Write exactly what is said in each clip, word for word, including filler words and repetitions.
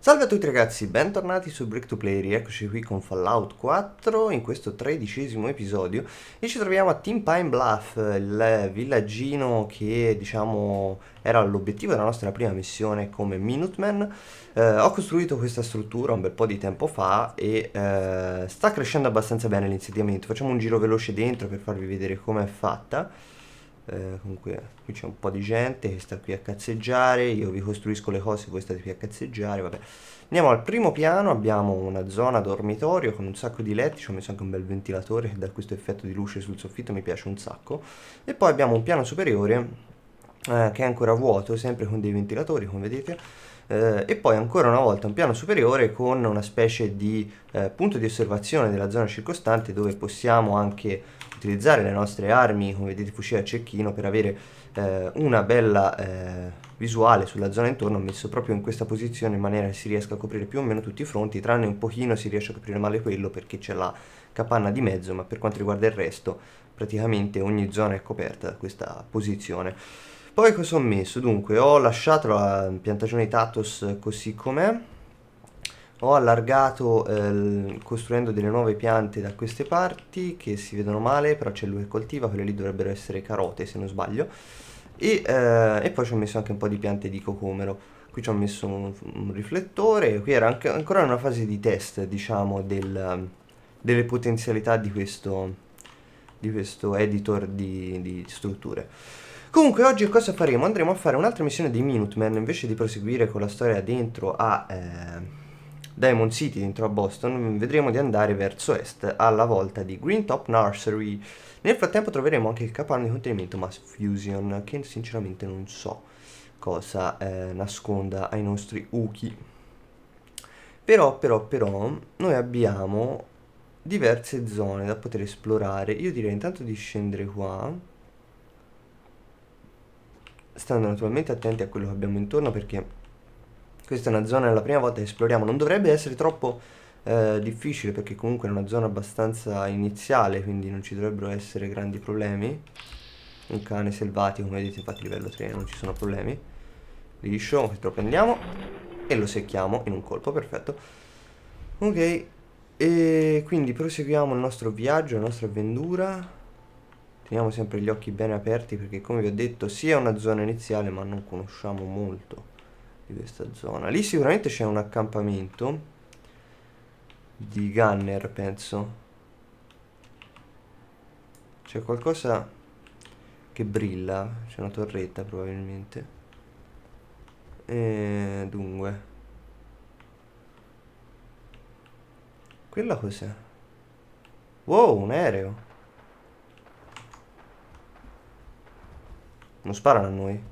Salve a tutti ragazzi, bentornati su Break to Play, rieccoci qui con Fallout quattro in questo tredicesimo episodio e ci troviamo a Team Pine Bluff, il villaggino che diciamo era l'obiettivo della nostra prima missione come Minutemen. Eh, ho costruito questa struttura un bel po' di tempo fa e eh, sta crescendo abbastanza bene l'insediamento. Facciamo un giro veloce dentro per farvi vedere com'è fatta. Eh, comunque qui c'è un po' di gente che sta qui a cazzeggiare, io vi costruisco le cose, voi state qui a cazzeggiare, vabbè. Andiamo al primo piano, abbiamo una zona dormitorio con un sacco di letti, ci ho messo anche un bel ventilatore che dà questo effetto di luce sul soffitto, mi piace un sacco. E poi abbiamo un piano superiore eh, che è ancora vuoto, sempre con dei ventilatori, come vedete. Eh, e poi ancora una volta un piano superiore con una specie di eh, punto di osservazione della zona circostante dove possiamo anche utilizzare le nostre armi, come vedete fucile a cecchino, per avere eh, una bella eh, visuale sulla zona intorno. Ho messo proprio in questa posizione in maniera che si riesca a coprire più o meno tutti i fronti, tranne un pochino si riesce a coprire male quello perché c'è la capanna di mezzo, ma per quanto riguarda il resto praticamente ogni zona è coperta da questa posizione. Poi cosa ho messo? Dunque ho lasciato la piantagione di Tatos così com'è. Ho allargato eh, costruendo delle nuove piante da queste parti che si vedono male, però c'è lui che coltiva, quelle lì dovrebbero essere carote se non sbaglio. E, eh, e poi ci ho messo anche un po' di piante di cocomero. Qui ci ho messo un, un riflettore, qui era anche, ancora in una fase di test, diciamo, del, delle potenzialità di questo, di questo editor di, di strutture. Comunque oggi cosa faremo? Andremo a fare un'altra missione di Minutemen, invece di proseguire con la storia dentro a... Eh, Diamond City dentro a Boston, vedremo di andare verso est alla volta di Green Top Nursery. Nel frattempo troveremo anche il capanno di contenimento Mass Fusion, che sinceramente non so cosa eh, nasconda ai nostri Uki. Però, però, però, noi abbiamo diverse zone da poter esplorare. Io direi intanto di scendere qua, stando naturalmente attenti a quello che abbiamo intorno, perché questa è una zona, è la prima volta che esploriamo, non dovrebbe essere troppo eh, difficile perché comunque è una zona abbastanza iniziale, quindi non ci dovrebbero essere grandi problemi. Un cane selvatico, come vedete, infatti livello tre non ci sono problemi. Liscio, questo lo prendiamo e lo secchiamo in un colpo, perfetto. Ok, e quindi proseguiamo il nostro viaggio, la nostra avventura. Teniamo sempre gli occhi bene aperti perché, come vi ho detto, sì è una zona iniziale ma non conosciamo molto di questa zona. Lì sicuramente c'è un accampamento di gunner, penso. C'è qualcosa che brilla, c'è una torretta probabilmente. E dunque, quella cos'è? Wow, un aereo. Non sparano a noi.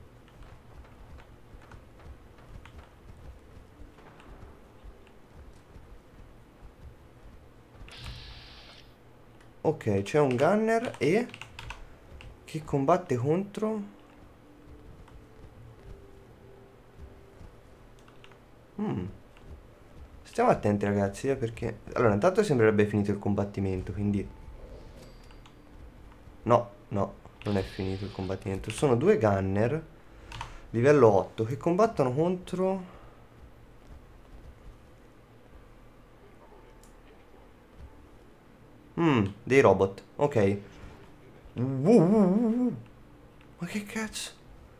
Ok, c'è un gunner e che combatte contro. Mm. Stiamo attenti ragazzi, eh, perché allora intanto sembrerebbe finito il combattimento, quindi no, no, non è finito il combattimento. Sono due gunner livello otto che combattono contro Mm, dei robot, ok. Uh, uh, uh, uh. Ma che cazzo?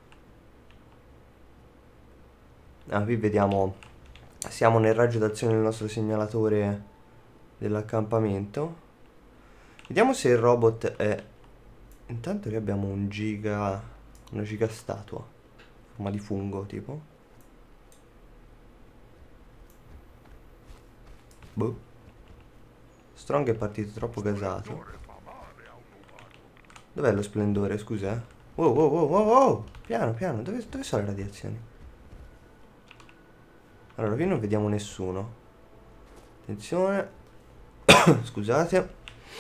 Ah, qui vediamo. Siamo nel raggio d'azione del nostro segnalatore dell'accampamento. Vediamo se il robot è... Intanto qui abbiamo un giga... Una giga statua. Forma di fungo, tipo. Boh. Strong è partito troppo gasato. Dov'è lo splendore, scusa? Wow, wow, wow, wow, wow. Piano, piano. Dove, dove sono le radiazioni? Allora, qui non vediamo nessuno. Attenzione. Scusate.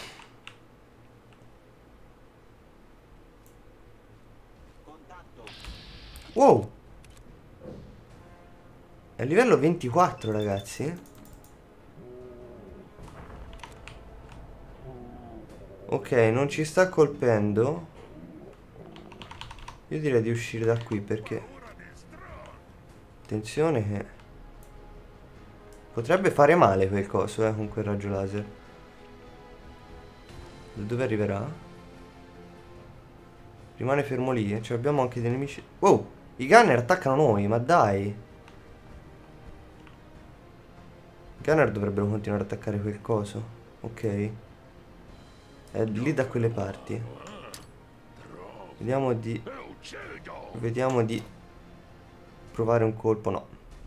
Wow. È a livello ventiquattro, ragazzi. Ok, non ci sta colpendo. Io direi di uscire da qui perché... Attenzione che... Potrebbe fare male quel coso, eh, con quel raggio laser. Da dove arriverà? Rimane fermo lì, eh? Cioè abbiamo anche dei nemici... Wow! I gunner attaccano noi, ma dai! I gunner dovrebbero continuare ad attaccare quel coso. Ok. È lì da quelle parti. Vediamo di... Vediamo di... Provare un colpo, no.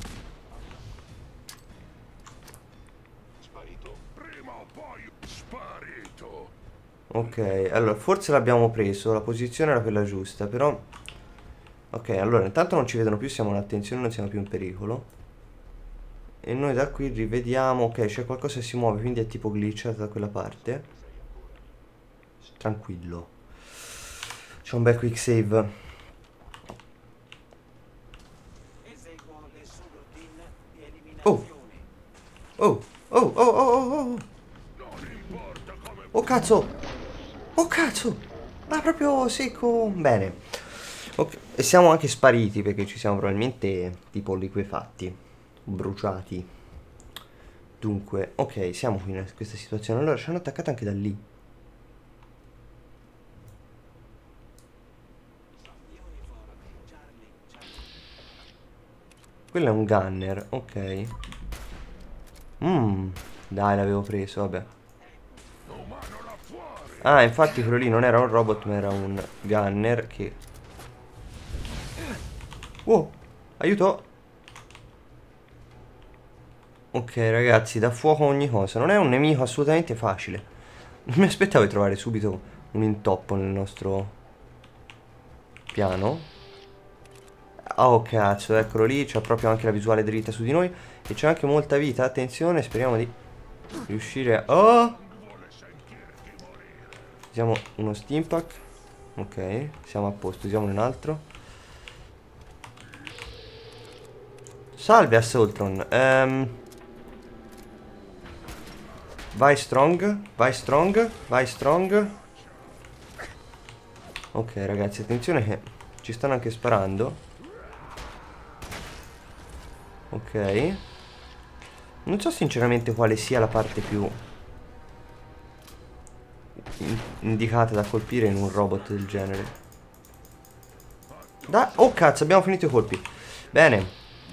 Ok, allora forse l'abbiamo preso, la posizione era quella giusta, però... Ok, allora intanto non ci vedono più, siamo in attenzione, non siamo più in pericolo. E noi da qui rivediamo, ok, c'è qualcosa che si muove, quindi è tipo glitchato da quella parte. Tranquillo. C'è un bel quick save. Oh! Oh! Oh! Oh! Oh! Oh! Oh cazzo! Oh cazzo! Ah, proprio secco! Bene. Ok. E siamo anche spariti perché ci siamo probabilmente tipo liquefatti. Bruciati. Dunque, ok, siamo qui in questa situazione. Allora, ci hanno attaccato anche da lì. Quello è un gunner, ok. Mmm, dai, l'avevo preso, vabbè. Ah, infatti quello lì non era un robot, ma era un gunner che... Wow, aiuto! Ok, ragazzi, dà fuoco ogni cosa. Non è un nemico assolutamente facile. Non mi aspettavo di trovare subito un intoppo nel nostro piano. Oh, cazzo, eccolo lì. C'ha proprio anche la visuale dritta su di noi. E c'è anche molta vita. Attenzione, speriamo di riuscire a... Oh! Usiamo uno steampack. Ok, siamo a posto. Usiamo un altro. Salve, Assaultron. Ehm... Vai strong, vai strong, vai strong. Ok, ragazzi, attenzione che ci stanno anche sparando. Ok. Non so sinceramente quale sia la parte più in indicata da colpire in un robot del genere. Da oh cazzo, abbiamo finito i colpi. Bene.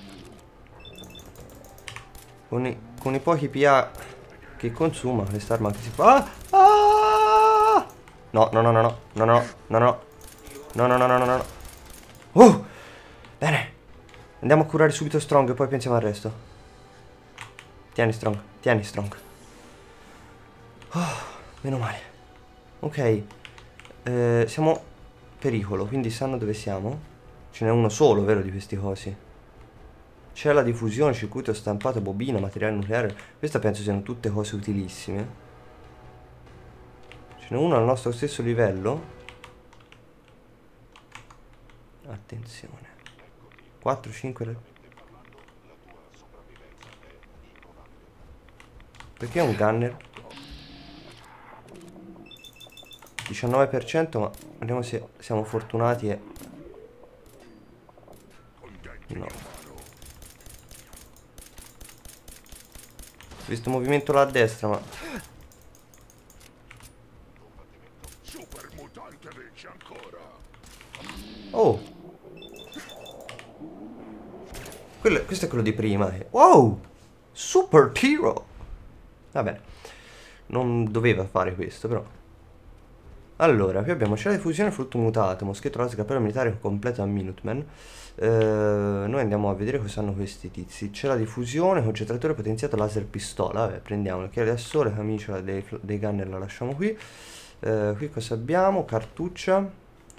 Con i, con i pochi P A che consuma, quest'arma anche si può... Ah! Ah! No, no, no, no, no, no, no, no, no, no, no, no, no, no, no. Oh! Bene. Andiamo a curare subito Strong e poi pensiamo al resto. Tieni Strong, tieni Strong. Oh, meno male. Ok. Eh, siamo pericolo, quindi sanno dove siamo. Ce n'è uno solo, vero, di questi cosi. C'è la diffusione, circuito stampato, bobina, materiale nucleare. Queste penso siano tutte cose utilissime. Ce n'è uno al nostro stesso livello. Attenzione. quattro, cinque... Perché è un gunner? diciannove per cento, ma vediamo se siamo fortunati e... No. Ho visto un movimento là a destra, ma... Oh! Quello, questo è quello di prima. Wow! Super Hero! Vabbè. Non doveva fare questo, però. Allora, qui abbiamo cella di fusione, frutto mutato, moschetto laser, cappello militare completo a Minuteman. Eh, noi andiamo a vedere cosa hanno questi tizi. Cella di fusione, concentratore potenziato, laser pistola. Vabbè, prendiamo il chiave da sole, camicia dei, dei gunner la lasciamo qui. Eh, qui cosa abbiamo? Cartuccia.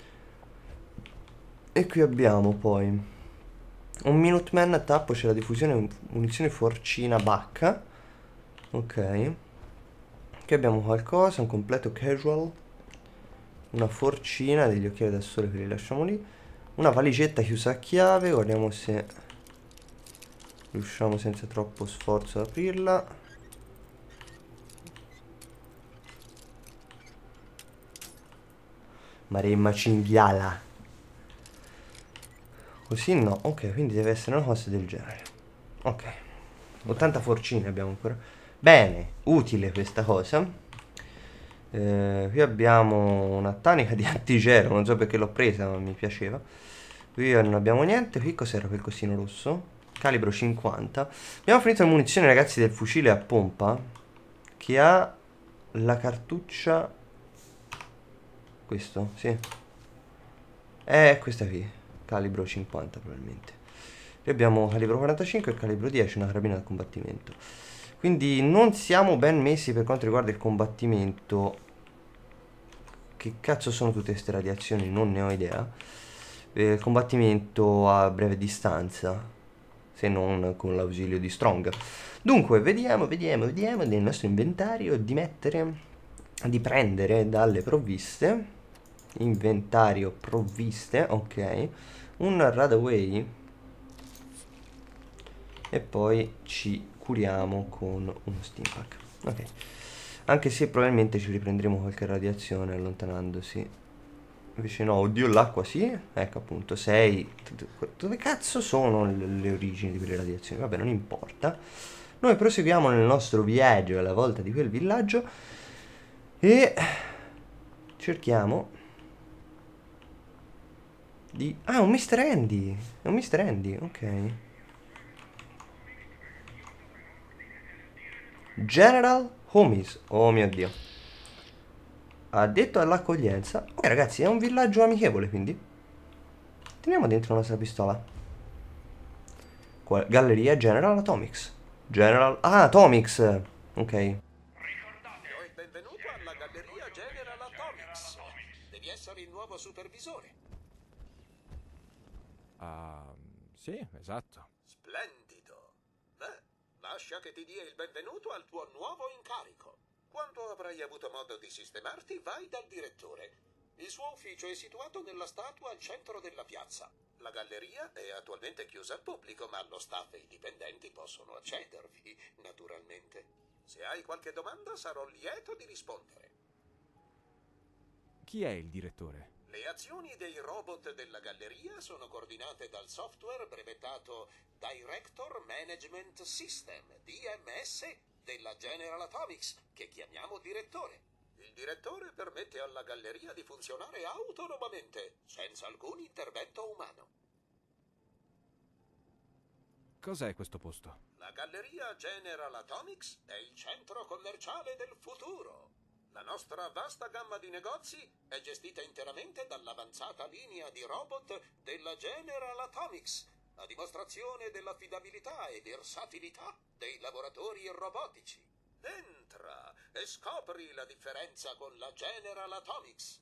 E qui abbiamo poi un Minuteman, tappo, cella di fusione, munizione forcina bacca. Ok. Qui abbiamo qualcosa, un completo casual. Una forcina, degli occhiali da sole che li lasciamo lì. Una valigetta chiusa a chiave. Guardiamo se riusciamo senza troppo sforzo ad aprirla. Maremma cinghiala. Così no. Ok, quindi deve essere una cosa del genere. Ok. ottanta forcine abbiamo ancora. Bene, utile questa cosa. Eh, qui abbiamo una tanica di antigelo, non so perché l'ho presa, ma mi piaceva. Qui non abbiamo niente. Qui cos'era quel cosino rosso? Calibro cinquanta. Abbiamo finito le munizioni, ragazzi, del fucile a pompa, che ha la cartuccia. Questo, sì. È questa qui, calibro cinquanta probabilmente. Qui abbiamo calibro quarantacinque e calibro dieci, una carabina da combattimento. Quindi non siamo ben messi per quanto riguarda il combattimento. Che cazzo sono tutte queste radiazioni? Non ne ho idea. Eh, combattimento a breve distanza, se non con l'ausilio di Strong. Dunque, vediamo, vediamo, vediamo nel nostro inventario di mettere, di prendere dalle provviste. Inventario provviste, ok. Un Radaway. E poi ci curiamo con uno Stimpack. Ok. Anche se probabilmente ci riprenderemo qualche radiazione allontanandosi. Invece no, oddio, l'acqua sì. Ecco appunto, sei. Dove cazzo sono le, le origini di quelle radiazioni? Vabbè, non importa. Noi proseguiamo nel nostro viaggio alla volta di quel villaggio e cerchiamo di... Ah, un mister Andy! È un mister Andy, ok. General Homies. Oh mio Dio. Addetto all'accoglienza. Ok ragazzi, è un villaggio amichevole, quindi teniamo dentro la nostra pistola. Qua, Galleria General Atomics. General... Ah, Atomics. Ok. Ricordate, do il benvenuto alla Galleria General Atomics. Devi essere il nuovo supervisore. Ah, sì, esatto. Splendido. Beh, lascia che ti dia il benvenuto al tuo nuovo incarico. Quando avrai avuto modo di sistemarti, vai dal direttore. Il suo ufficio è situato nella statua al centro della piazza. La galleria è attualmente chiusa al pubblico, ma lo staff e i dipendenti possono accedervi, naturalmente. Se hai qualche domanda, sarò lieto di rispondere. Chi è il direttore? Le azioni dei robot della galleria sono coordinate dal software brevettato Director Management System, D M S, della General Atomics, che chiamiamo direttore. Il direttore permette alla galleria di funzionare autonomamente, senza alcun intervento umano. Cos'è questo posto? La galleria General Atomics è il centro commerciale del futuro. La nostra vasta gamma di negozi è gestita interamente dall'avanzata linea di robot della General Atomics, a dimostrazione dell'affidabilità e versatilità dei lavoratori robotici. Entra e scopri la differenza con la General Atomics.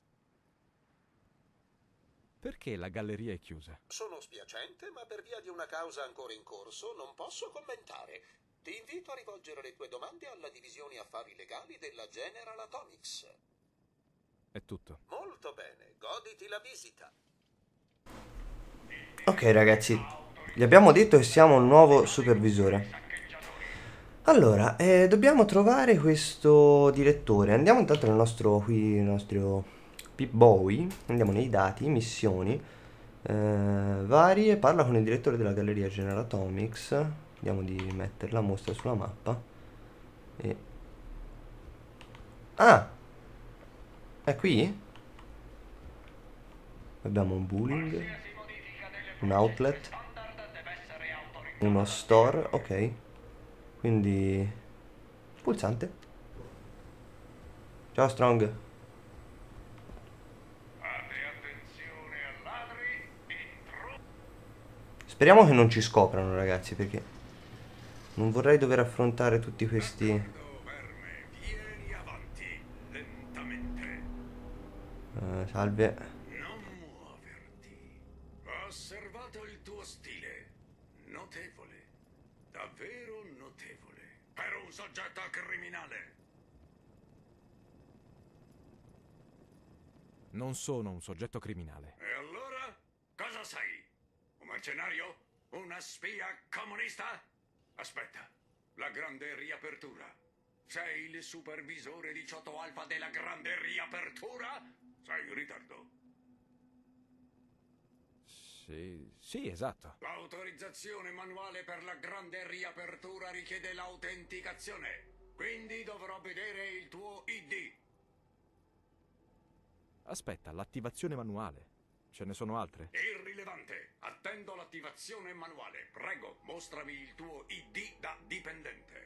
Perché la galleria è chiusa? Sono spiacente, ma per via di una causa ancora in corso non posso commentare. Ti invito a rivolgere le tue domande alla divisione affari legali della General Atomics. È tutto. Molto bene, goditi la visita. Ok ragazzi, gli abbiamo detto che siamo il nuovo supervisore. Allora, eh, dobbiamo trovare questo direttore. Andiamo intanto nel nostro, qui, nel nostro Pip-Boy. Andiamo nei dati, missioni eh, varie. Parla con il direttore della Galleria General Atomics. Vediamo di mettere la mostra sulla mappa. E... Ah! È qui? Abbiamo un bullying, un outlet, uno store, ok. Quindi... pulsante. Ciao Strong. Speriamo che non ci scoprano ragazzi, perché non vorrei dover affrontare tutti questi... Vieni avanti, lentamente. Uh, salve. Non muoverti. Ho osservato il tuo stile. Notevole. Davvero notevole. Per un soggetto criminale. Non sono un soggetto criminale. E allora? Cosa sei? Un mercenario? Una spia comunista? Aspetta. La grande riapertura. Sei il supervisore diciotto Alfa della grande riapertura? Sei in ritardo. Sì, sì, esatto. L'autorizzazione manuale per la grande riapertura richiede l'autenticazione. Quindi dovrò vedere il tuo I D. Aspetta, l'attivazione manuale. Ce ne sono altre? Irrilevante. Attendo l'attivazione manuale. Prego, mostrami il tuo I D da dipendente.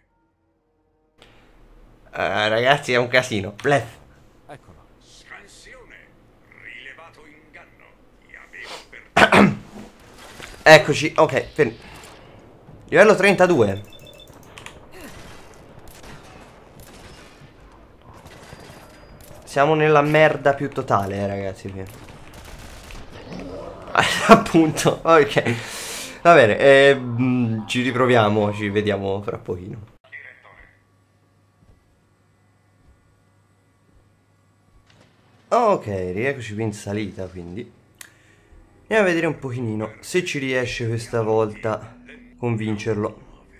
Uh, ragazzi, è un casino. Blef. Eccolo. Scansione. Rilevato inganno. Ti avevo per... Eccoci, ok, fermi. Livello trentadue. Siamo nella merda più totale, eh, ragazzi. Appunto, ok. Va bene, eh, mh, ci riproviamo, ci vediamo fra pochino. Ok, rieccoci qui in salita, quindi andiamo a vedere un pochino se ci riesce questa volta convincerlo.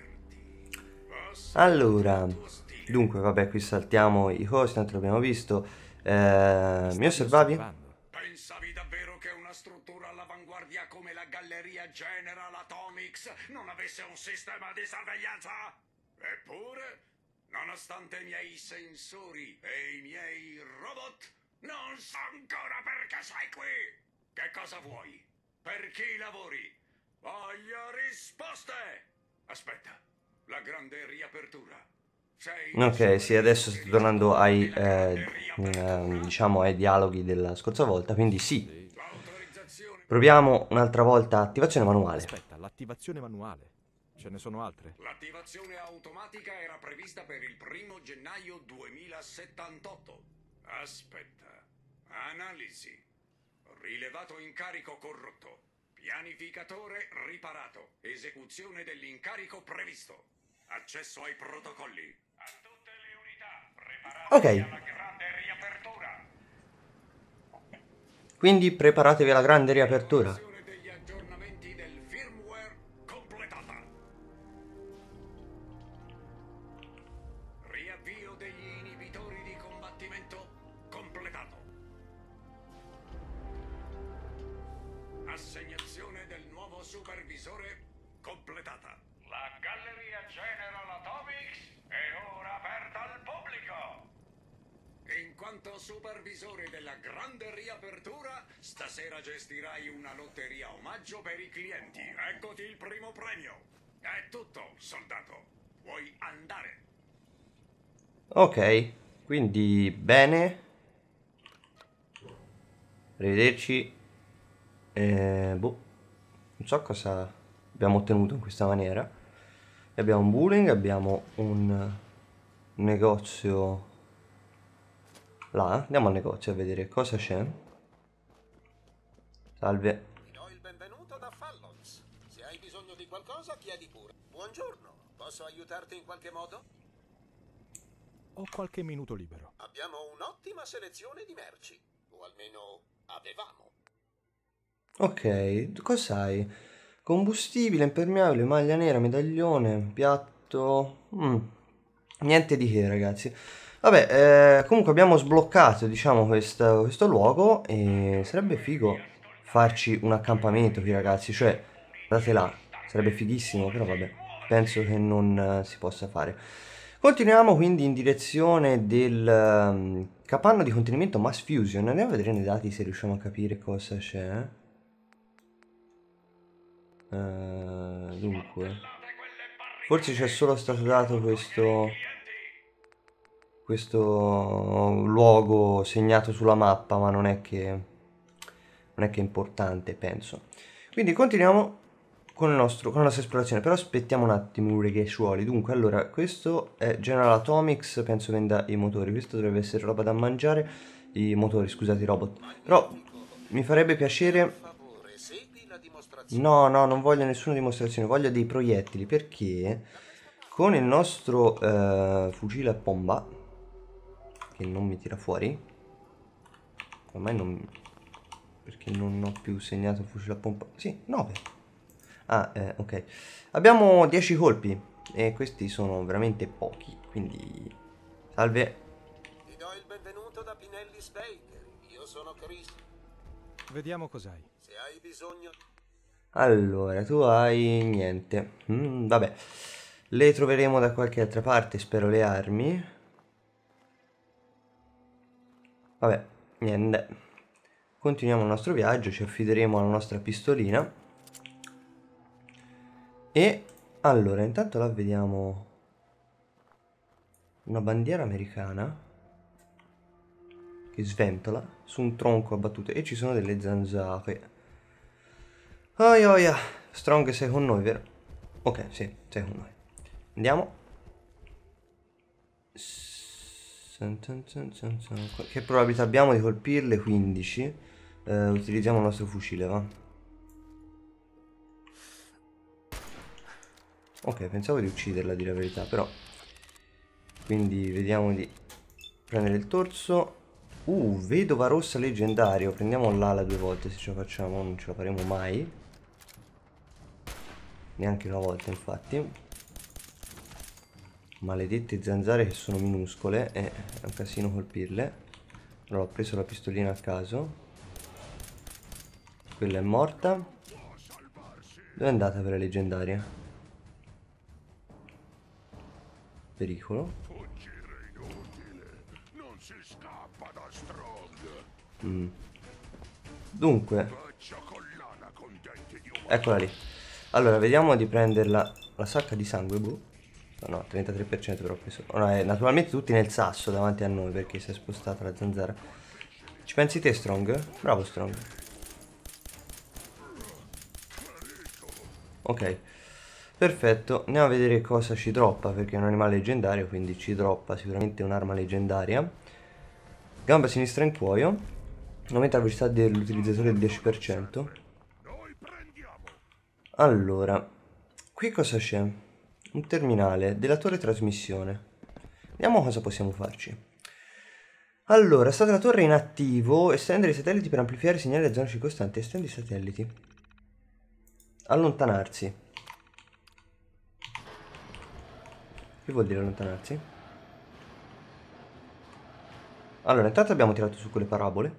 Allora, dunque, vabbè, qui saltiamo i cosi, tanto l'abbiamo visto. Eh, mi osservavi? Pensavi davvero che una struttura all'avanguardia come la Galleria General Atomics non avesse un sistema di sorveglianza? Eppure, nonostante i miei sensori e i miei robot, non so ancora perché sei qui. Che cosa vuoi? Per chi lavori? Voglio risposte! Aspetta, la grande riapertura. Ok, sì, adesso sto tornando ai, eh, eh, diciamo, ai dialoghi della scorsa volta, quindi sì. Proviamo un'altra volta attivazione manuale. Aspetta, l'attivazione manuale. Ce ne sono altre? L'attivazione automatica era prevista per il primo gennaio duemilasettantotto. Aspetta. Analisi. Rilevato incarico corrotto. Pianificatore riparato. Esecuzione dell'incarico previsto. Accesso ai protocolli. A tutte le unità preparate Ok. alla grande riapertura. Quindi preparatevi alla grande riapertura. Evaluazione degli aggiornamenti del firmware completata. Riavvio degli inibitori di combattimento completato. Assegnazione del nuovo supervisore completata. La Galleria General Atomics è ora aperta al pubblico. In quanto supervisore della grande riapertura, stasera gestirai una lotteria omaggio per i clienti. Eccoti il primo premio. È tutto, soldato. Puoi andare. Ok, quindi bene. Arrivederci. Eh, boh, non so cosa abbiamo ottenuto in questa maniera. Abbiamo un bullying, abbiamo un negozio là. Andiamo al negozio a vedere cosa c'è. Salve. Ti do il benvenuto da Fallons. Se hai bisogno di qualcosa, chiedi pure. Buongiorno, posso aiutarti in qualche modo? Ho qualche minuto libero. Abbiamo un'ottima selezione di merci, o almeno avevamo. Ok, cos'hai? Combustibile, impermeabile, maglia nera, medaglione, piatto... Mm, niente di che, ragazzi. Vabbè, eh, comunque abbiamo sbloccato, diciamo, questo, questo luogo e sarebbe figo farci un accampamento qui, ragazzi. Cioè, guardate là, sarebbe fighissimo, però vabbè, penso che non eh, si possa fare. Continuiamo quindi in direzione del um, capanno di contenimento Mass Fusion. Andiamo a vedere nei dati se riusciamo a capire cosa c'è. Uh, dunque, forse c'è solo stato dato questo questo luogo segnato sulla mappa, ma non è che non è che è importante, penso. Quindi continuiamo con, il nostro, con la nostra esplorazione, però aspettiamo un attimo, ragazzuoli. Dunque, allora, questo è General Atomics, penso venda i motori. Questo dovrebbe essere roba da mangiare, i motori, scusate, i robot. Però mi farebbe piacere... No, no, non voglio nessuna dimostrazione, voglio dei proiettili, perché con il nostro eh, fucile a pompa, che non mi tira fuori, ormai non... perché non ho più segnato il fucile a pompa, sì, nove. Ah, eh, ok. Abbiamo dieci colpi e questi sono veramente pochi, quindi... Salve. Ti do il benvenuto da Pinelli Baker. Io sono Chris. Vediamo cos'hai. Se hai bisogno... Allora, tu hai niente. Mm, vabbè, le troveremo da qualche altra parte, spero, le armi. Vabbè, niente. Continuiamo il nostro viaggio, ci affideremo alla nostra pistolina. E allora, intanto là vediamo una bandiera americana che sventola su un tronco abbattuto e ci sono delle zanzare. Oi oia, Strong, sei con noi, vero? Ok, sì, sei con noi. Andiamo. Che probabilità abbiamo di colpirle? quindici. Eh, utilizziamo il nostro fucile, va? Ok, pensavo di ucciderla, a dire la verità, però. Quindi vediamo di prendere il torso. Uh, vedova rossa leggendario. Prendiamo l'ala due volte se ce la facciamo, non ce la faremo mai. Neanche una volta, infatti. Maledette zanzare che sono minuscole, è un casino colpirle. Allora ho preso la pistolina a caso. Quella è morta. Dove è andata per la leggendaria? Pericolo. Mm. Dunque, eccola lì. Allora vediamo di prenderla. La sacca di sangue blu. No, trentatré per cento però ho preso. No, è naturalmente tutti nel sasso davanti a noi perché si è spostata la zanzara. Ci pensi te, Strong? Bravo, Strong. Ok, perfetto. Andiamo a vedere cosa ci droppa, perché è un animale leggendario, quindi ci droppa sicuramente un'arma leggendaria. Gamba sinistra in cuoio. Aumenta la velocità dell'utilizzatore del dieci per cento. Allora, qui cosa c'è? Un terminale della torre trasmissione. Vediamo cosa possiamo farci. Allora, stata la torre in attivo. Estendere i satelliti per amplificare i segnali a zone circostanti. Estendi i satelliti. Allontanarsi. Che vuol dire allontanarsi? Allora, intanto abbiamo tirato su quelle parabole.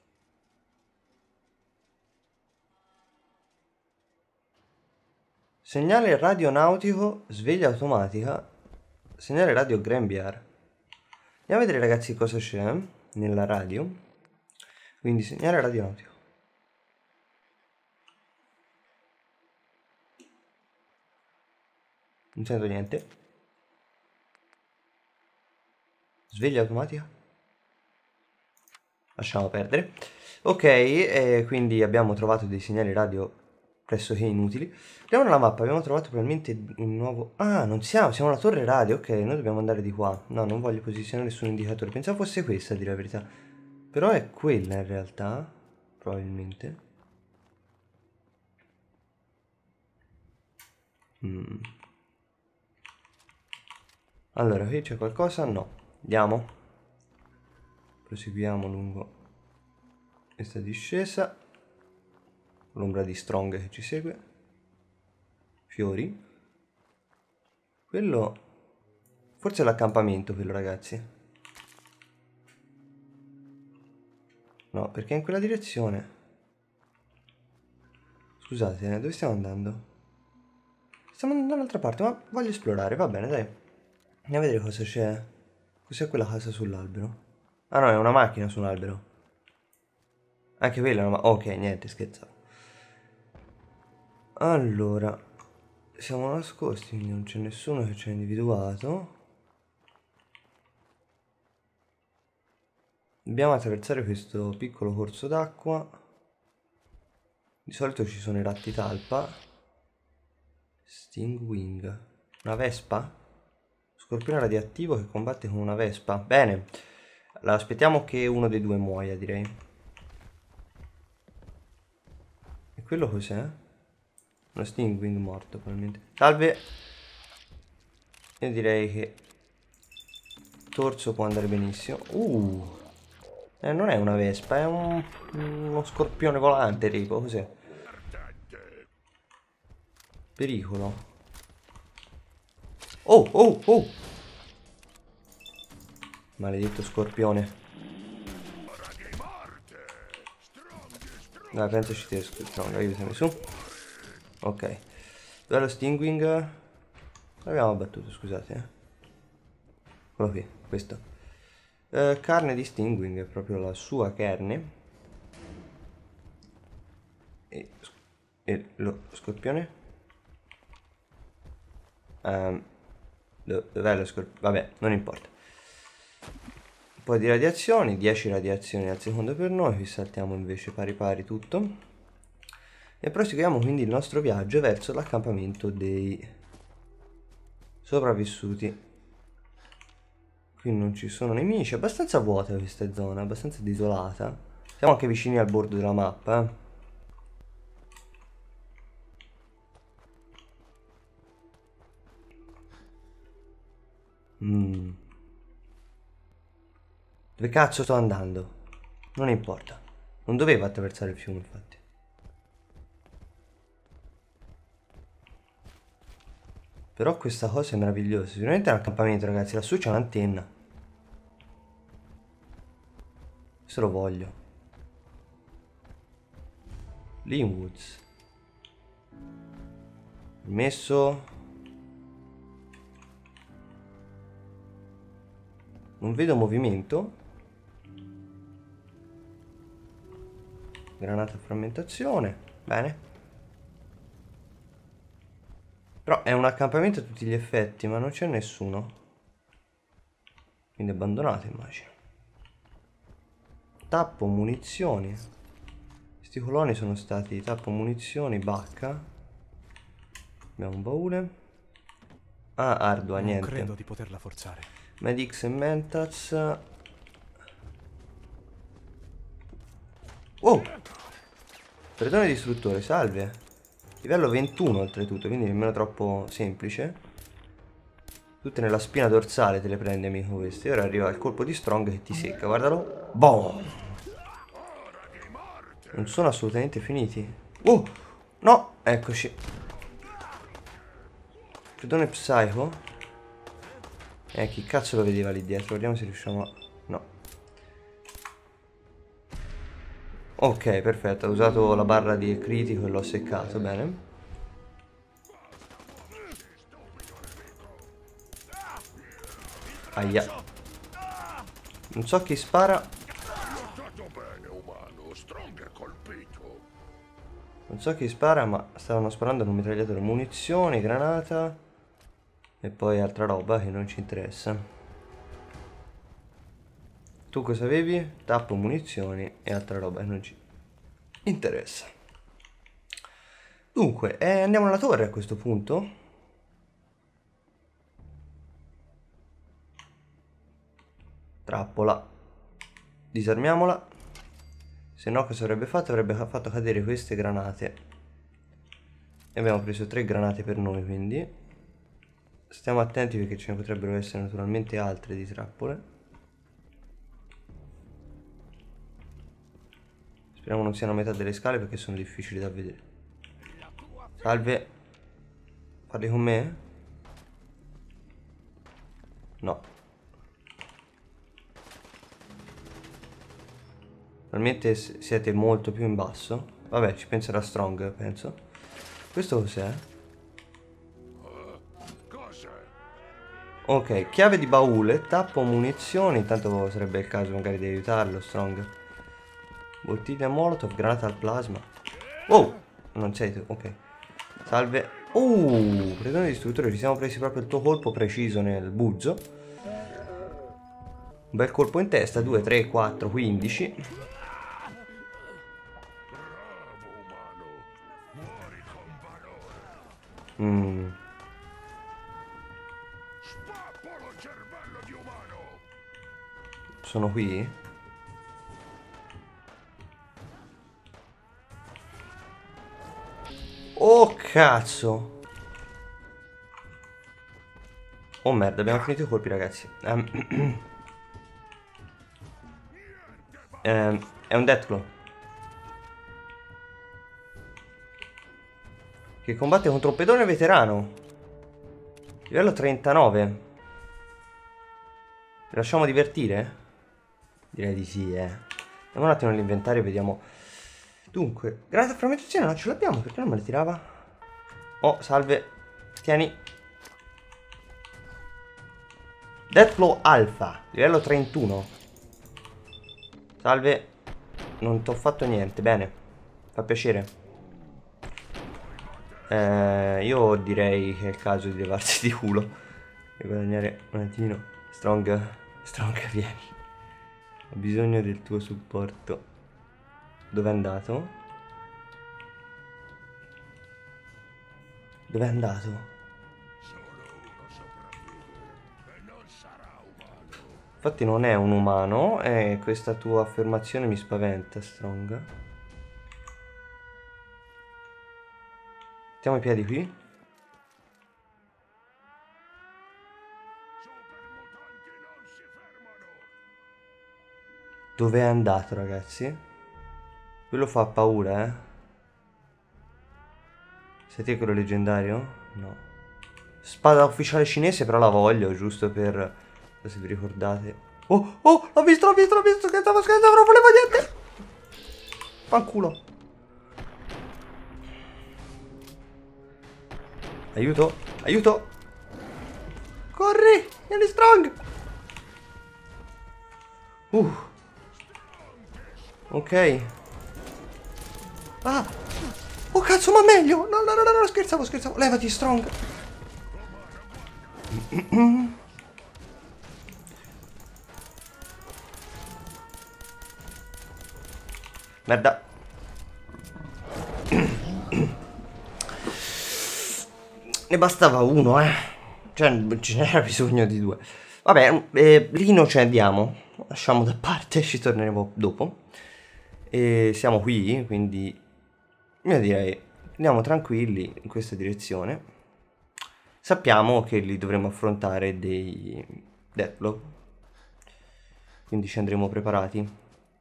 Segnale radionautico, sveglia automatica, segnale radio Grambiar. Andiamo a vedere, ragazzi, cosa c'è nella radio. Quindi segnale radionautico. Non sento niente. Sveglia automatica. Lasciamo perdere. Ok, eh, quindi abbiamo trovato dei segnali radio pressoché inutili. Andiamo nella mappa, abbiamo trovato probabilmente un nuovo... Ah, non siamo, siamo alla torre radio, ok, noi dobbiamo andare di qua. No, non voglio posizionare nessun indicatore, pensavo fosse questa, a dire la verità. Però è quella in realtà, probabilmente. Mm. Allora, qui c'è qualcosa? No. Andiamo. Proseguiamo lungo questa discesa. L'ombra di Strong che ci segue. Fiori. Quello forse è l'accampamento, quello, ragazzi. No, perché è in quella direzione. Scusate, eh, dove stiamo andando? Stiamo andando dall'altra parte, ma voglio esplorare, va bene, dai. Andiamo a vedere cosa c'è. Cos'è quella casa sull'albero? Ah no, è una macchina su un albero. Anche quella è una macchina. Ok, niente, scherzavo. Allora, siamo nascosti, quindi non c'è nessuno che ci ha individuato. Dobbiamo attraversare questo piccolo corso d'acqua. Di solito ci sono i ratti talpa. Stingwing. Una vespa? Scorpione radioattivo che combatte con una vespa. Bene. Allora, aspettiamo che uno dei due muoia, direi. E quello cos'è? Uno Stingwing morto, probabilmente. Salve. Io direi che torso può andare benissimo. Uh. Eh, non è una vespa, è un, uno scorpione volante, tipo, cos'è? Pericolo. Oh, oh, oh! Maledetto scorpione. Dai, pensaci te, Strong, aiutami su. Ok. Duello Stingwing. L'abbiamo abbattuto, scusate. Eh. Quello qui, questo. Eh, carne di Stingwing, è proprio la sua carne. E, e lo scorpione? Um, dov'è lo scorpione? Vabbè, non importa. Un po' di radiazioni, dieci radiazioni al secondo per noi, qui saltiamo invece pari pari tutto. E proseguiamo quindi il nostro viaggio verso l'accampamento dei sopravvissuti. Qui non ci sono nemici, è abbastanza vuota questa zona, abbastanza desolata. Siamo anche vicini al bordo della mappa, eh. Mm. Dove cazzo sto andando? Non importa. Non dovevo attraversare il fiume, infatti. Però questa cosa è meravigliosa. Sicuramente è un accampamento, ragazzi. Lassù c'è un'antenna. Questo lo voglio. Linwoods. Messo. Non vedo movimento. Granata a frammentazione. Bene. Però è un accampamento a tutti gli effetti, ma non c'è nessuno. Quindi abbandonato, immagino. Tappo munizioni. Questi coloni sono stati tappo munizioni, bacca. Abbiamo un baule. Ah, ardua, Non niente. credo di poterla forzare. Medix e Mentats. Oh! Perdone distruttore, salve. Livello ventuno oltretutto, quindi nemmeno troppo semplice. Tutte nella spina dorsale te le prende, amico, queste. E ora arriva il colpo di Strong che ti secca, guardalo. Boom! Non sono assolutamente finiti. Oh! No! Eccoci. Perdone Psycho. Eh, chi cazzo lo vedeva lì dietro? Vediamo se riusciamo a... No. Ok, perfetto. Ho usato la barra di critico e l'ho seccato, bene. Aia. Non so chi spara. Non so chi spara, ma stavano sparando con un mitragliatore. Munizioni, granata... E poi altra roba che non ci interessa. Tu cosa avevi? Tappo, munizioni e altra roba che non ci interessa. Dunque, eh, andiamo alla torre a questo punto. Trappola. Disarmiamola. Se no cosa avrebbe fatto? Avrebbe fatto cadere queste granate. E abbiamo preso tre granate per noi, quindi... Stiamo attenti perché ce ne potrebbero essere naturalmente altre di trappole. Speriamo non siano a metà delle scale perché sono difficili da vedere. Salve. Parli con me? No. Probabilmente siete molto più in basso. Vabbè, ci penserà Strong, penso. Questo cos'è? Ok, chiave di baule, tappo munizioni. Intanto sarebbe il caso magari di aiutarlo, Strong. Bottiglia molotov, granata al plasma. Oh, non sei tu, ok. Salve. Uh, predone distruttore, ci siamo presi proprio il tuo colpo preciso nel buzzo. Un bel colpo in testa, due, tre, quattro, quindici. Mm. Sono qui? Oh cazzo! Oh merda, abbiamo finito i colpi, ragazzi. Um. um, è un Deathclaw che combatte contro un pedone veterano. Livello trentanove. Li lasciamo divertire? Direi di sì, eh. Andiamo un attimo nell'inventario e vediamo. Dunque, granata a frammentazione non ce l'abbiamo, perché non me la tirava? Oh, salve. Tieni. Deathclaw Alpha, livello trentuno. Salve. Non ti ho fatto niente, bene. Fa piacere. Eh, io direi che è il caso di levarsi di culo e guadagnare un attimo. Strong, Strong, vieni. Ho bisogno del tuo supporto. Dove è andato? Dove è andato? Infatti non è un umano, e questa tua affermazione mi spaventa, Strong. Mettiamo i piedi qui. Dove è andato, ragazzi? Quello fa paura, eh? Sei te quello leggendario? No. Spada ufficiale cinese, però la voglio, giusto per... se vi ricordate. Oh, oh, l'ho visto, l'ho visto, l'ho visto, scherzavo, scherzavo, non volevo niente! Fanculo. Aiuto, aiuto! Corri, vieni Strong! Uh. Ok. Ah! Oh cazzo, ma meglio! No, no, no, no, no, scherzavo, scherzavo. Levati, Strong. Merda. Ne bastava uno, eh. Cioè, non ce n'era bisogno di due. Vabbè, eh, Lino ce ne andiamo. Lasciamo da parte, ci torneremo dopo. E siamo qui, quindi io direi andiamo tranquilli in questa direzione. Sappiamo che li dovremo affrontare dei Deathclaw, quindi ci andremo preparati.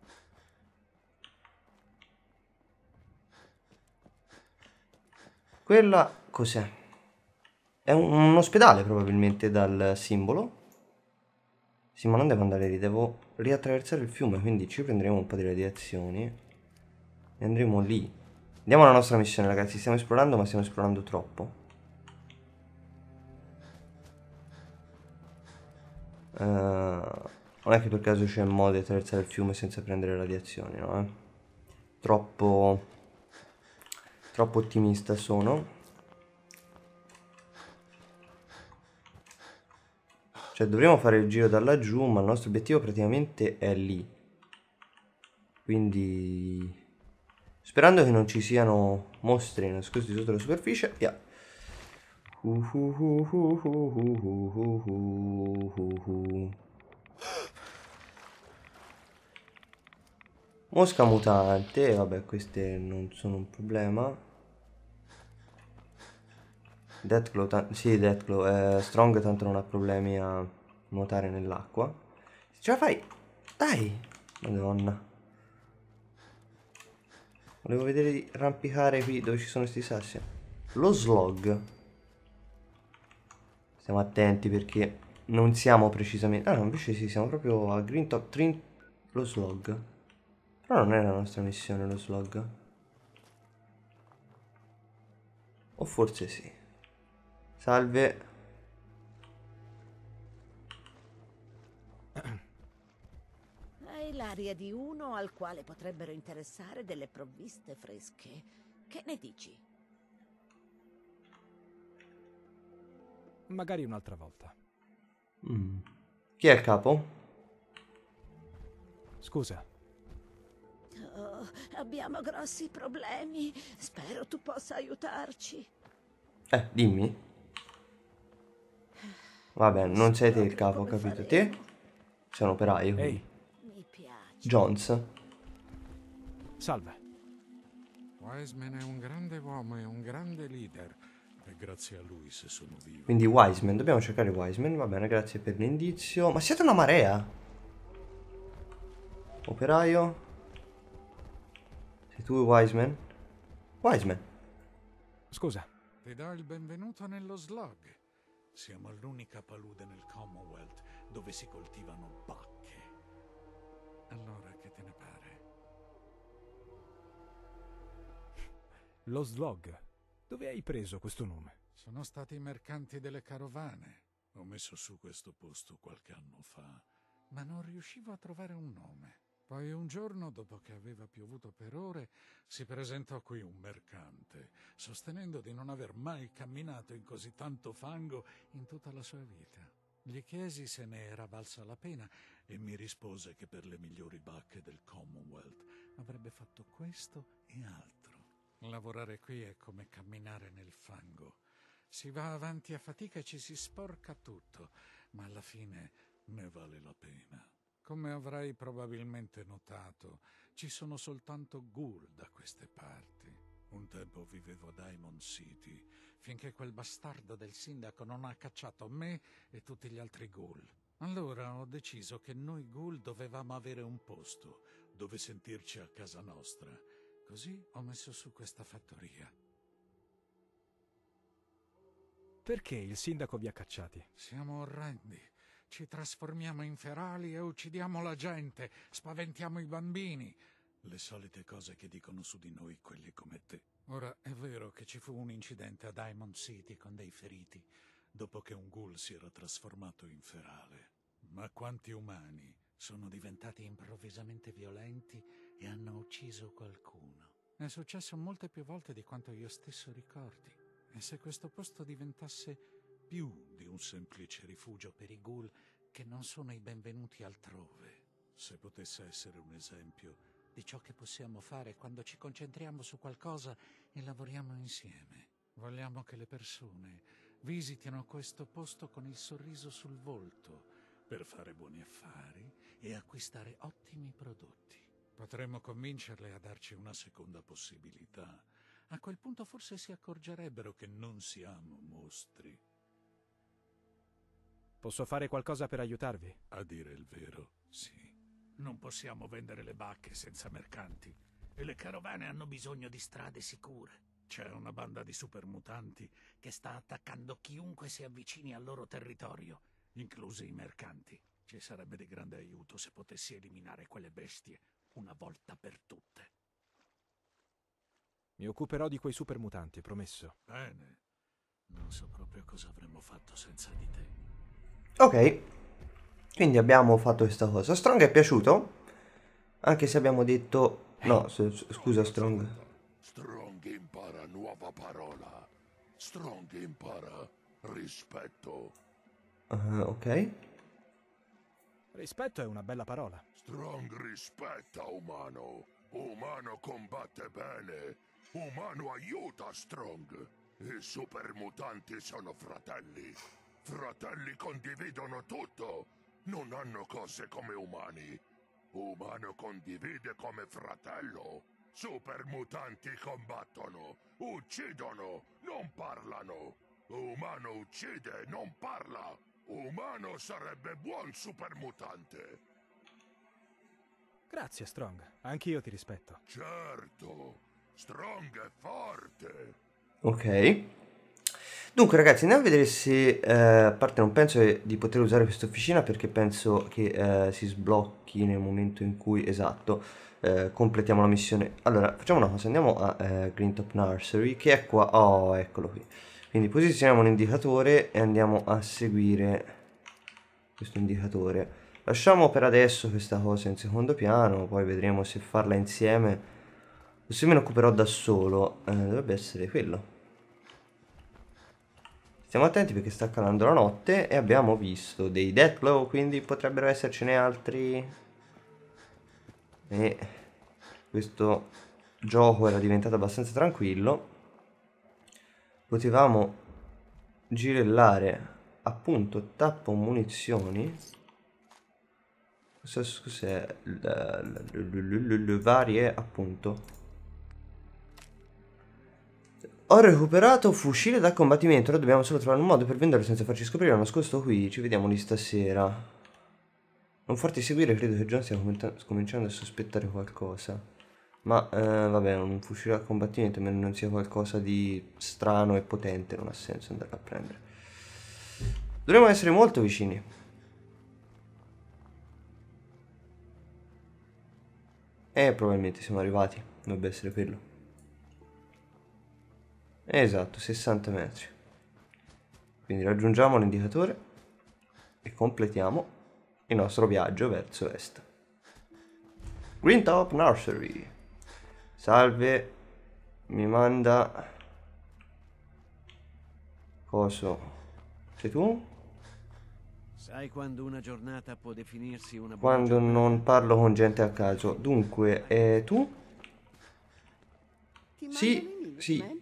Quella cos'è? È un, un ospedale probabilmente dal simbolo. Sì, ma non devo andare lì, devo riattraversare il fiume, quindi ci prenderemo un po' di radiazioni e andremo lì. Andiamo alla nostra missione, ragazzi, stiamo esplorando, ma stiamo esplorando troppo. Uh, non è che per caso c'è modo di attraversare il fiume senza prendere radiazioni, no? Eh? Troppo... Troppo ottimista sono. Cioè dovremo fare il giro da laggiù, ma il nostro obiettivo praticamente è lì. Quindi... sperando che non ci siano mostri nascosti sotto la superficie. Yeah. Uh, uh, uh, uh, uh, uh, uh, uh, uh. Mosca mutante, vabbè, queste non sono un problema. Deathclaw, sì, Deathclaw, eh, Strong tanto non ha problemi a nuotare nell'acqua. Ce la fai? Dai! Madonna. Volevo vedere di arrampicare qui dove ci sono questi sassi. Lo slog. Stiamo attenti perché non siamo precisamente... Ah no, invece sì, siamo proprio a Green Top Trin... Lo slog. Però non è la nostra missione lo slog. O forse sì. Salve. Hai l'aria di uno al quale potrebbero interessare delle provviste fresche. Che ne dici? Magari un'altra volta. Mm. Chi è il capo? Scusa. Oh, abbiamo grossi problemi. Spero tu possa aiutarci. Eh, dimmi. Vabbè, non sei te il capo, ho Come capito. faremo? Te? Sei un operaio. Ehi, Mi piace. Jones. salve. Wiseman è un grande uomo e un grande leader. E grazie a lui se sono vivo. Quindi Wiseman, dobbiamo cercare Wiseman. Va bene, grazie per l'indizio. Ma siete una marea. Operaio. Sei tu Wiseman? Wiseman. Scusa. Ti do il benvenuto nello slog. Siamo l'unica palude nel Commonwealth dove si coltivano bacche. Allora, che te ne pare? Lo slog. Dove hai preso questo nome? Sono stati i mercanti delle carovane. Ho messo su questo posto qualche anno fa, ma non riuscivo a trovare un nome. Poi un giorno, dopo che aveva piovuto per ore, si presentò qui un mercante, sostenendo di non aver mai camminato in così tanto fango in tutta la sua vita. Gli chiesi se ne era valsa la pena e mi rispose che per le migliori bacche del Commonwealth avrebbe fatto questo e altro. Lavorare qui è come camminare nel fango. Si va avanti a fatica e ci si sporca tutto, ma alla fine ne vale la pena. Come avrai probabilmente notato, ci sono soltanto ghoul da queste parti. Un tempo vivevo a Diamond City, finché quel bastardo del sindaco non ha cacciato me e tutti gli altri ghoul. Allora ho deciso che noi ghoul dovevamo avere un posto dove sentirci a casa nostra. Così ho messo su questa fattoria. Perché il sindaco vi ha cacciati? Siamo orrendi. Ci trasformiamo in ferali e uccidiamo la gente, spaventiamo i bambini. Le solite cose che dicono su di noi quelli come te. Ora, è vero che ci fu un incidente a Diamond City con dei feriti, dopo che un ghoul si era trasformato in ferale. Ma quanti umani sono diventati improvvisamente violenti e hanno ucciso qualcuno? È successo molte più volte di quanto io stesso ricordi. E se questo posto diventasse più di un semplice rifugio per i ghoul che non sono i benvenuti altrove? Se potesse essere un esempio di ciò che possiamo fare quando ci concentriamo su qualcosa e lavoriamo insieme. Vogliamo che le persone visitino questo posto con il sorriso sul volto per fare buoni affari e acquistare ottimi prodotti. Potremmo convincerle a darci una seconda possibilità. A quel punto forse si accorgerebbero che non siamo mostri. Posso fare qualcosa per aiutarvi? A dire il vero, sì. Non possiamo vendere le bacche senza mercanti e le carovane hanno bisogno di strade sicure. C'è una banda di supermutanti che sta attaccando chiunque si avvicini al loro territorio, inclusi i mercanti. Ci sarebbe di grande aiuto se potessi eliminare quelle bestie una volta per tutte. Mi occuperò di quei supermutanti, promesso. Bene. Non so proprio cosa avremmo fatto senza di te. Ok, quindi abbiamo fatto questa cosa. Strong è piaciuto? Anche se abbiamo detto... No, s- scusa Strong. Strong impara nuova parola. Strong impara rispetto. Uh, ok. Rispetto è una bella parola. Strong rispetta umano. Umano combatte bene. Umano aiuta Strong. I supermutanti sono fratelli. Fratelli condividono tutto. Non hanno cose come umani. Umano condivide come fratello. Supermutanti combattono, uccidono, non parlano. Umano uccide, non parla. Umano sarebbe buon supermutante. Grazie, Strong. Anch'io ti rispetto. Certo, Strong è forte. Ok. Dunque ragazzi, andiamo a vedere se, eh, a parte non penso di poter usare questa officina perché penso che eh, si sblocchi nel momento in cui, esatto, eh, completiamo la missione. Allora, facciamo una cosa, andiamo a eh, Greentop Nursery, che è qua, oh, eccolo qui. Quindi posizioniamo un indicatore e andiamo a seguire questo indicatore. Lasciamo per adesso questa cosa in secondo piano, poi vedremo se farla insieme o se me ne occuperò da solo. Eh, dovrebbe essere quello. Stiamo attenti perché sta calando la notte e abbiamo visto dei Deathglow, quindi potrebbero essercene altri. E questo gioco era diventato abbastanza tranquillo. Potevamo girellare appunto tappo munizioni. Cos'è? Le varie appunto. Ho recuperato fucile da combattimento, ora dobbiamo solo trovare un modo per venderlo senza farci scoprire, l'ho nascosto qui, ci vediamo lì stasera. Non farti seguire, credo che John stia cominciando a sospettare qualcosa. Ma, eh, vabbè, un fucile da combattimento, a meno non sia qualcosa di strano e potente, non ha senso andarlo a prendere. Dovremmo essere molto vicini. E probabilmente siamo arrivati, dovrebbe essere quello. Esatto, sessanta metri. Quindi raggiungiamo l'indicatore e completiamo il nostro viaggio verso est. Greentop Nursery. Salve. Mi manda... Coso? Sei tu? Sai quando una giornata può definirsi una buona Quando giornata? non parlo con gente a caso. Dunque, eh, tu? Ti Sì, mandano i Minutemen? sì.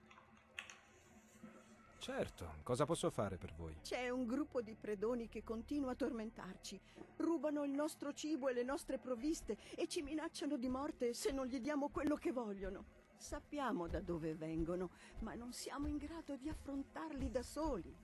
Certo, cosa posso fare per voi? C'è un gruppo di predoni che continua a tormentarci. Rubano il nostro cibo e le nostre provviste e ci minacciano di morte se non gli diamo quello che vogliono. Sappiamo da dove vengono, ma non siamo in grado di affrontarli da soli.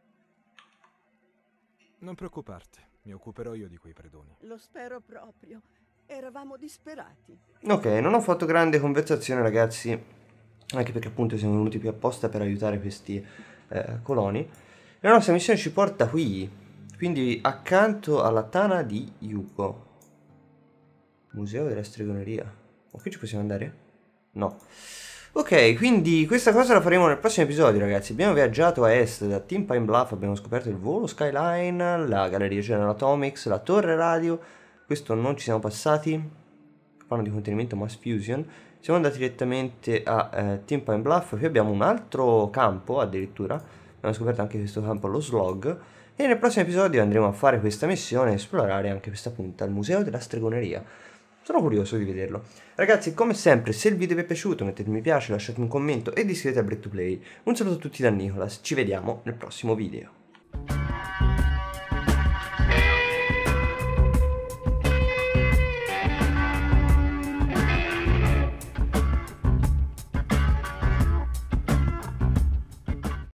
Non preoccuparti, mi occuperò io di quei predoni. Lo spero proprio. Eravamo disperati. Ok, non ho fatto grande conversazione, ragazzi, anche perché appunto siamo venuti qui apposta per aiutare questi eh, coloni. La nostra missione ci porta qui, quindi accanto alla tana di Yuko. Museo della stregoneria. Ma qui ci possiamo andare? No. Ok, quindi questa cosa la faremo nel prossimo episodio, ragazzi. Abbiamo viaggiato a est da Tin Pine Bluff, abbiamo scoperto il volo Skyline, la galleria General Atomics, la torre radio. Questo non ci siamo passati. Fanno di contenimento Mass Fusion. Siamo andati direttamente a eh, Tin Pine Bluff. Qui abbiamo un altro campo addirittura. Abbiamo scoperto anche questo campo, lo Slog. E nel prossimo episodio andremo a fare questa missione e esplorare anche questa punta, il museo della stregoneria. Sono curioso di vederlo. Ragazzi, come sempre, se il video vi è piaciuto mettete mi piace, lasciate un commento ed iscrivetevi a Break to Play. Un saluto a tutti da Nicolas, ci vediamo nel prossimo video.